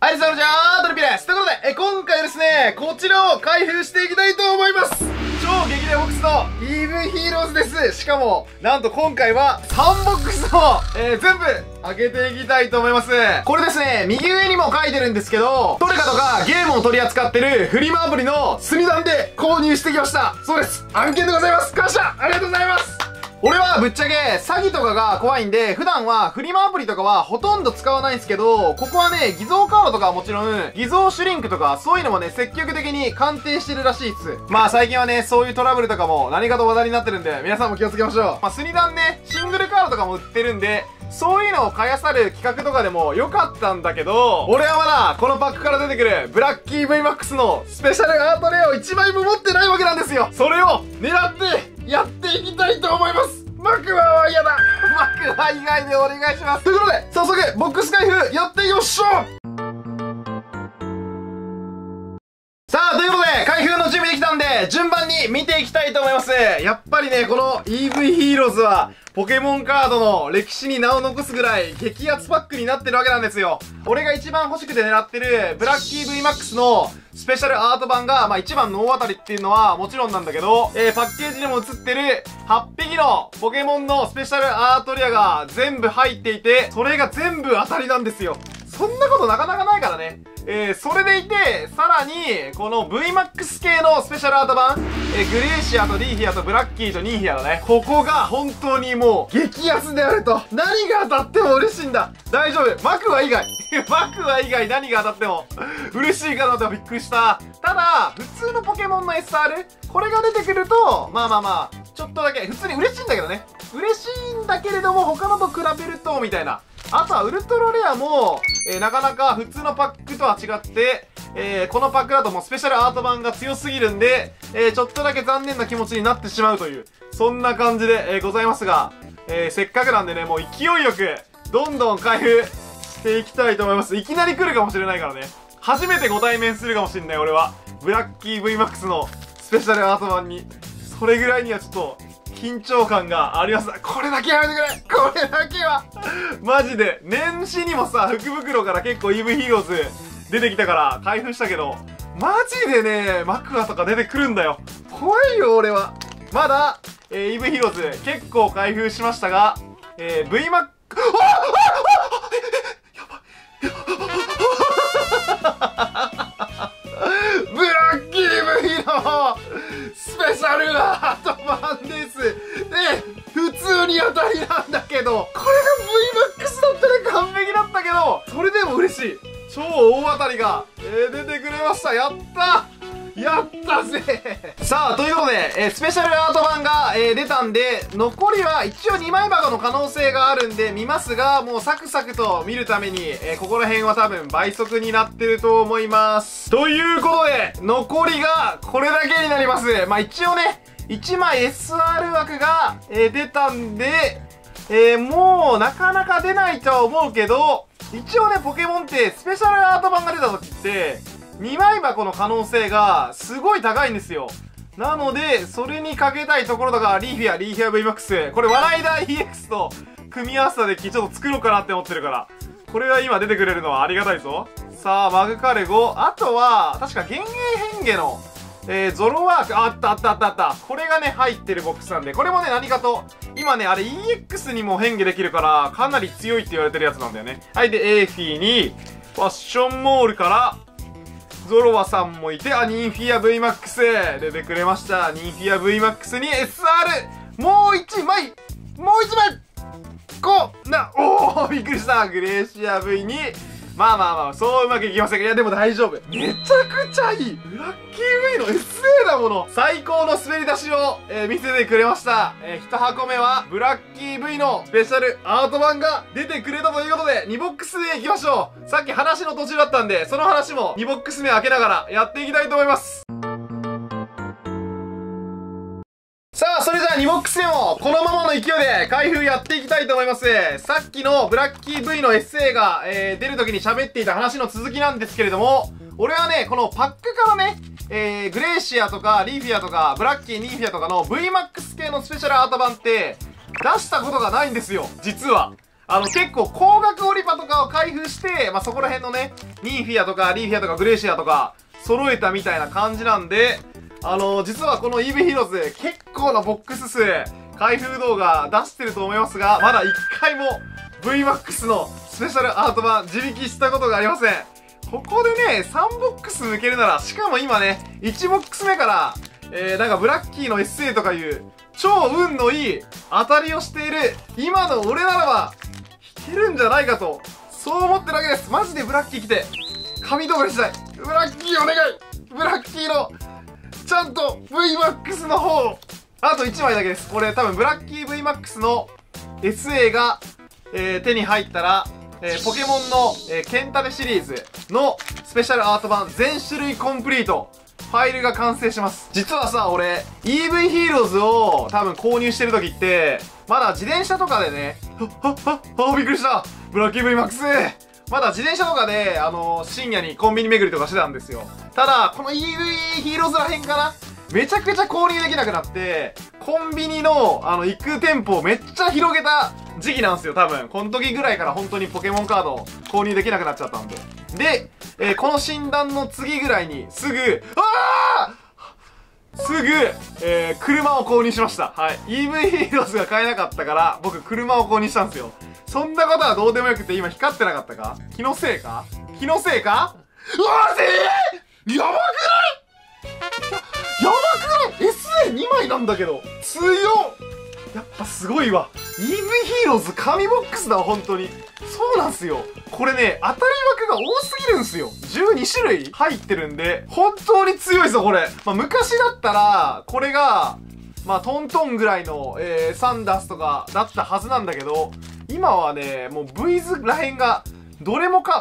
はい、それじゃあ、トリピです。ということで、今回はですね、こちらを開封していきたいと思います。超激レボックスの EV ヒーローズです。しかも、なんと今回は3ボックスを、全部開けていきたいと思います。これですね、右上にも書いてるんですけど、トレカとかゲームを取り扱ってるフリマアプリのスミダンで購入してきました。そうです。案件でございます。感謝ありがとうございます。俺はぶっちゃけ詐欺とかが怖いんで、普段はフリマアプリとかはほとんど使わないんですけど、ここはね、偽造カードとかはもちろん、偽造シュリンクとかそういうのもね、積極的に鑑定してるらしいっす。まあ最近はね、そういうトラブルとかも何かと話題になってるんで、皆さんも気をつけましょう。まあスニダンね、シングルカードとかも売ってるんで、そういうのを買いあさる企画とかでも良かったんだけど、俺はまだこのパックから出てくるブラッキー VMAX のスペシャルアートレアを1枚も持ってないわけなんですよ。それを狙ってやっていきたいと思います。マクワは嫌だ。マクワ以外でお願いします。ということで、早速、ボックス開封やっていきましょう。さあ、ということで、開封の準備できたんで、順番に見ていきたいと思います。やっぱりね、この EV ヒーローズは、ポケモンカードの歴史に名を残すぐらい激アツパックになってるわけなんですよ。俺が一番欲しくて狙ってるブラッキー VMAX のスペシャルアート版が、まあ一番の大当たりっていうのはもちろんなんだけど、パッケージにも映ってる8匹のポケモンのスペシャルアートレアが全部入っていて、それが全部当たりなんですよ。そんなことなかなかないからね。それでいて、さらに、この VMAX 系のスペシャルアート版、グレーシアとリーフィアとブラッキーとニーフィアだね。ここが本当にもう、激安であると。何が当たっても嬉しいんだ。大丈夫。マクワ以外。マクワ以外何が当たっても嬉しいかなとびっくりした。ただ、普通のポケモンの SR、これが出てくると、まあ、ちょっとだけ、普通に嬉しいんだけどね。嬉しいんだけれども、他のと比べると、みたいな。あとはウルトラレアも、なかなか普通のパックとは違って、このパックだともうスペシャルアート版が強すぎるんで、ちょっとだけ残念な気持ちになってしまうという、そんな感じで、ございますが、せっかくなんでね、もう勢いよく、どんどん開封していきたいと思います。いきなり来るかもしれないからね。初めてご対面するかもしれない、俺は。ブラッキー VMAX のスペシャルアート版に。それぐらいにはちょっと、緊張感があります。これだけやめてくれ。これだけはマジで年始にもさ、福袋から結構 EV ヒーローズ出てきたから開封したけど、マジでね、マクワとか出てくるんだよ。怖いよ俺は。まだ、EV ヒーローズ結構開封しましたが、VMAX やばブラッキー V のスペシャルアート版です。で、普通に当たりなんだけど、これが VMAX だったら完璧だったけど、それでも嬉しい。超大当たりが、出てくれました。やったやったぜさあ、ということで、スペシャルアート版が、出たんで、残りは一応2枚箱の可能性があるんで見ますが、もうサクサクと見るために、ここら辺は多分倍速になってると思います。ということで、残りがこれだけになります。まあ一応ね、1枚 SR 枠が、出たんで、もうなかなか出ないとは思うけど、一応ね、ポケモンってスペシャルアート版が出た時って、2枚箱の可能性がすごい高いんですよ。なので、それにかけたいところとか、リーフィア VMAX。これ、笑いダ EX と組み合わせたデッキちょっと作ろうかなって思ってるから。これは今出てくれるのはありがたいぞ。さあ、マグカレゴ。あとは、確か幻影変化の、ゾロワーク。あった。これがね、入ってるボックスなんで、これもね、何かと、今ね、あれ EX にも変化できるから、かなり強いって言われてるやつなんだよね。はい、で、エーフィーに、ファッションモールから、ゾロワさんもいて、ニンフィア VMAX 出てくれました。ニンフィア VMAX に SR! もう1枚おーびっくりしたグレーシア V に、まあ、そううまくいきませんが、いやでも大丈夫。めちゃくちゃいいブラッキー V の SA だもの最高の滑り出しを、見せてくれました。1箱目は、ブラッキー V のスペシャルアート版が出てくれたということで、2ボックスでいきましょう。さっき話の途中だったんで、その話も2ボックス目開けながらやっていきたいと思います。さあ、それじゃあ2ボックス目もこのままの勢いで開封やっていきたいと思います。さっきのブラッキー V の SA が、出る時に喋っていた話の続きなんですけれども、俺はね、このパックからね、グレーシアとかリーフィアとかブラッキー、ニーフィアとかの VMAX 系のスペシャルアート版って出したことがないんですよ、実は。 結構高額オリパとかを開封して、そこら辺のね、ニンフィアとかリーフィアとかグレイシアとか揃えたみたいな感じなんで、実はこの EV ヒーローズ結構なボックス数、開封動画出してると思いますが、まだ1回も VMAX のスペシャルアート版自力したことがありません。ここでね、3ボックス抜けるなら、しかも今ね、1ボックス目から、なんかブラッキーの SA とかいう超運のいい当たりをしている今の俺ならばいけるんじゃないかと、そう思ってるわけです。マジでブラッキー来て神動画にしたい。ブラッキーお願い。ブラッキーのちゃんと VMAX の方をあと1枚だけです。これ多分ブラッキー VMAX の SA が、手に入ったら、ポケモンの、ケンタレシリーズのスペシャルアート版全種類コンプリートファイルが完成します。実はさ、俺 EV ヒーローズを多分購入してる時ってまだ自転車とかでね、びっくりした、ブラッキー VMAX まだ自転車とかで深夜にコンビニ巡りとかしてたんですよ。ただこの EV ヒーローズらへんかな、めちゃくちゃ購入できなくなって、コンビニの行く店舗をめっちゃ広げた時期なんですよ。多分この時ぐらいから本当にポケモンカードを購入できなくなっちゃったんで。で、この診断の次ぐらいにすぐ車を購入しました。はい。EV ヒーローズが買えなかったから僕車を購入したんですよ。そんなことはどうでもよくて、今光ってなかったか、気のせいかうわー、やばくないやばくない ?SA2 枚なんだけど強っ。やっぱすごいわ。 EV ヒーローズ神ボックスだわ、本当に。そうなんすよ。これね、当たり枠が多すぎるんすよ。12種類入ってるんで本当に強いぞこれ。昔だったらこれがトントンぐらいの、サンダースとかだったはずなんだけど、今はね、もう V ズらへんがどれもか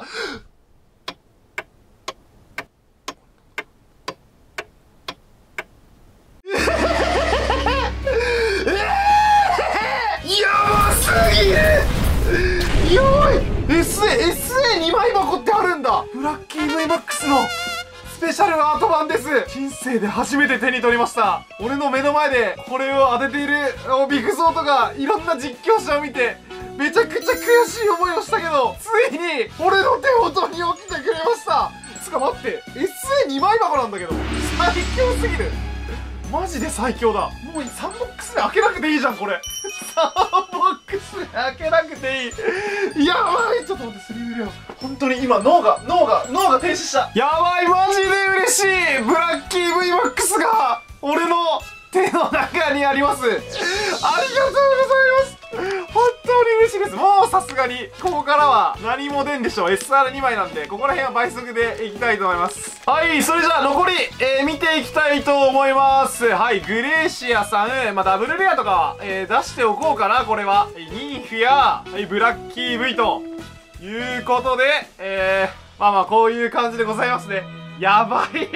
やばい SA2 枚箱ってあるんだ。ブラッキー VMAX のスペシャルアート版です。人生で初めて手に取りました。俺の目の前でこれを当てているビクゾーとかいろんな実況者を見てめちゃくちゃ悔しい思いをしたけど、ついに俺の手元に起きてくれました。つか待って、 SA2 枚箱なんだけど最強すぎる。マジで最強だ。もう3ボックスで開けなくていいじゃんこれ。3ボックスで開けなくていい。やばい、ちょっと待って、スリーブレア本当に今脳が停止した。やばい、マジで嬉しい。ブラッキー VMAX が俺の手の中にあります。ありがとうございます。本当に嬉しいです。もうさすがにここからは何も出んでしょう。 SR2 枚なんでここら辺は倍速でいきたいと思います。はい、それじゃあ残り、見ていきたいと思います。はい、グレイシアさん、ダブルレアとかは、出しておこうかな。これはニンフィア、ブラッキー V ということで、こういう感じでございますね。やばい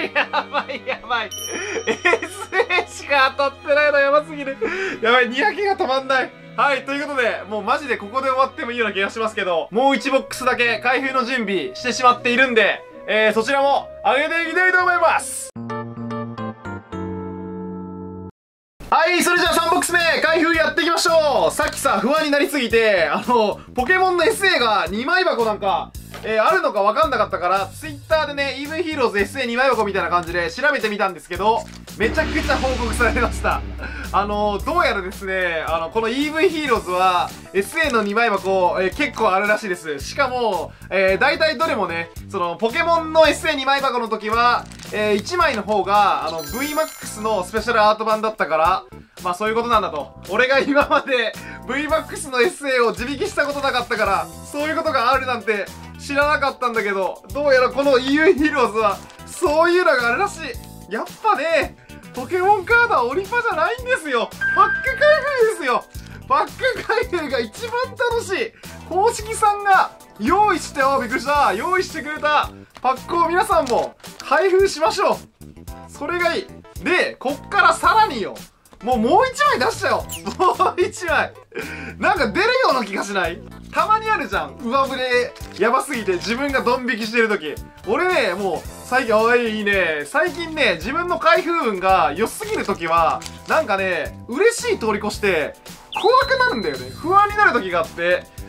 SA しか当たってないのやばすぎる。やばい、にやけが止まんない。はい、ということでもうマジでここで終わってもいいような気がしますけど、もう1ボックスだけ開封の準備してしまっているんで、そちらも上げていきたいと思います。はい、それじゃあ3ボックス目開封やっていきましょう。さっきさ、不安になりすぎてポケモンの SA が2枚箱なんかあるのか分かんなかったから、Twitter でね、EV ヒーローズ SA2 枚箱みたいな感じで調べてみたんですけど、めちゃくちゃ報告されました。どうやらですね、この EV ヒーローズは SA の2枚箱、結構あるらしいです。しかも、大体どれもね、ポケモンの SA2 枚箱の時は、1枚の方がVMAX のスペシャルアート版だったから、そういうことなんだと。俺が今まで VMAX の SA を自力したことなかったから、そういうことがあるなんて知らなかったんだけど、どうやらこの EV ヒーローズはそういうのがあるらしい。やっぱね、ポケモンカードはオリパじゃないんですよ。パック開封ですよ。パック開封が一番楽しい。公式さんが用意して、びっくりした、用意してくれたパックを皆さんも開封しましょう。それがいい。で、こっからさらによ、もう1枚出したよ。もう1枚なんか出るような気がしない？たまにあるじゃん、上振れやばすぎて自分がドン引きしてる時。俺ね、もう最近、いいね、最近ね、自分の開封運が良すぎる時はなんかね、嬉しい通り越して怖くなるんだよね。不安になる時があって、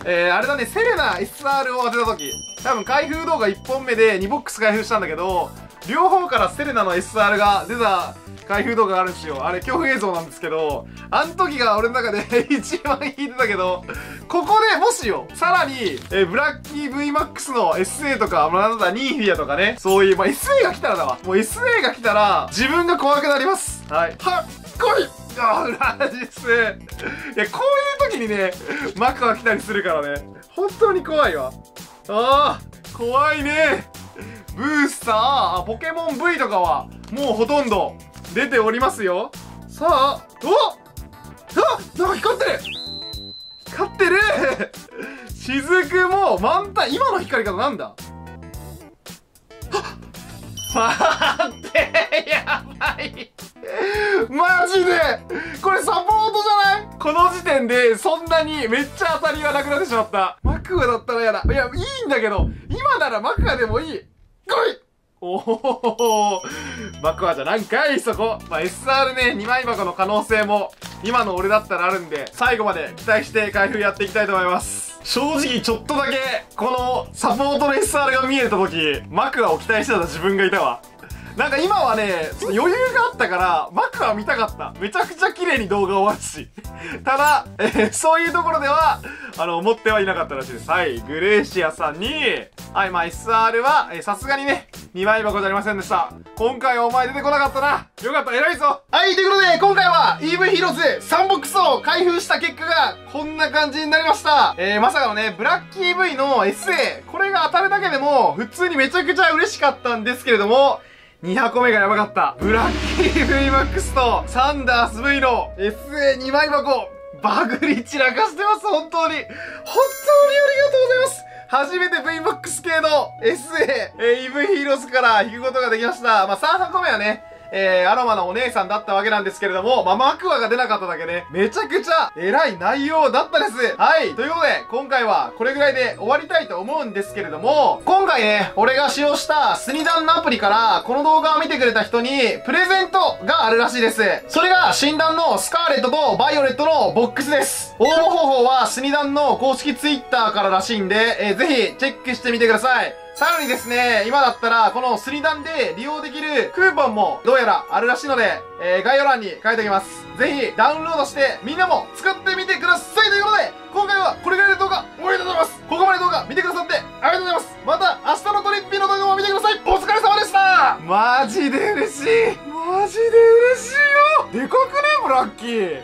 あれだね、セレナ SR を当てた時、多分開封動画1本目で2ボックス開封したんだけど、両方からセレナの SR が出た開封動画があるんですよ。あれ恐怖映像なんですけど、あの時が俺の中で一番引いてたけど、ここでもしよ、さらに、ブラッキー VMAX の SA とか、なんだ、ニーフィアとかね、そういう、SA が来たらだわ。もう SA が来たら、自分が怖くなります。はい。はっこいラジス。いや、こういう時にね、マクが来たりするからね。本当に怖いわ。ああ、怖いね。ブースター、ポケモン V とかは、もうほとんど出ておりますよ。さあ、なんか光ってる光ってる雫も満タン、今の光り方なんだ待って、やばいマジでこれサポートじゃない？この時点でそんなにめっちゃ当たりがなくなってしまった。マクアだったらやだ。いや、いいんだけど、今ならマクアでもいい。来いおおマクアじゃなんかいそこ。SR ね、2枚箱の可能性も今の俺だったらあるんで、最後まで期待して開封やっていきたいと思います。正直ちょっとだけこのサポートの SR が見えた時、マクアを期待してた自分がいたわ。なんか今はね、ちょっと余裕があったから、マクア見たかった。めちゃくちゃ綺麗に動画終わるし。ただ、そういうところでは、思ってはいなかったらしいです。はい、グレーシアさんに、はい、SR は、さすがにね、2枚箱じゃありませんでした。今回はお前出てこなかったな。よかった、偉いぞ。はい、ということで、今回は EV ヒーローズ3ボックスを開封した結果が、こんな感じになりました。まさかのね、ブラッキー V の SA、これが当たるだけでも、普通にめちゃくちゃ嬉しかったんですけれども、2箱目がやばかった。ブラッキー VMAX とサンダース V の SA2 枚箱、バグり散らかしてます、本当に。本当にありがとうございます。初めて VMAX 系の SA、EV ヒーローズから引くことができました。3箱目はね、アロマのお姉さんだったわけなんですけれども、マクアが出なかっただけね、めちゃくちゃ偉い内容だったです。はい。ということで、今回はこれぐらいで終わりたいと思うんですけれども、今回ね、俺が使用したスニダンのアプリから、この動画を見てくれた人に、プレゼントがあるらしいです。それが、診断のスカーレットとバイオレットのボックスです。応募方法は、スニダンの公式 Twitter かららしいんで、ぜひ、チェックしてみてください。さらにですね、今だったら、このスリダンで利用できるクーポンもどうやらあるらしいので、概要欄に書いておきます。ぜひダウンロードしてみんなも使ってみてくださいということで、今回はこれぐらいの動画おめでとうございます。ここまで動画見てくださってありがとうございます。また明日のトリッピーの動画も見てください。お疲れ様でした。マジで嬉しい。マジで嬉しいよ。でかくね、ブラッキー。